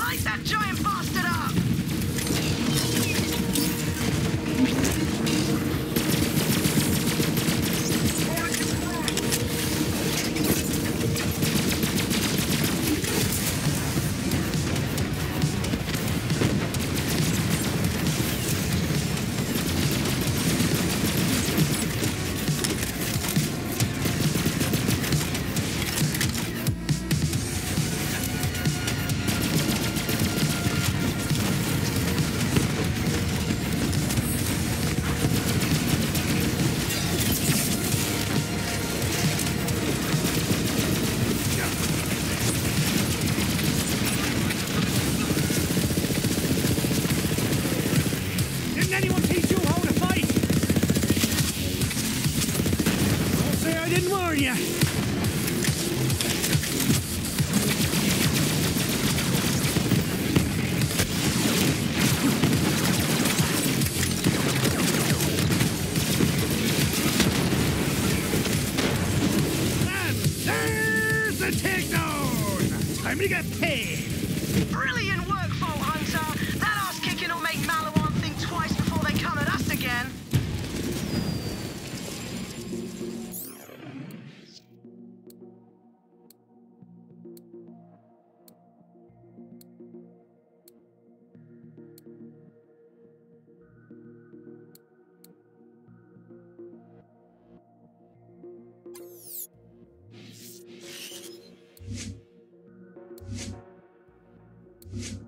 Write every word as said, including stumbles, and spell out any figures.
Light that giant bastard up! Didn't anyone teach you how to fight? Don't say I didn't warn you. And there's the takedown! Time to get paid! Brilliant work, Vault Hunter! That ass kicking will make Maliwan think twice before they come at us again. You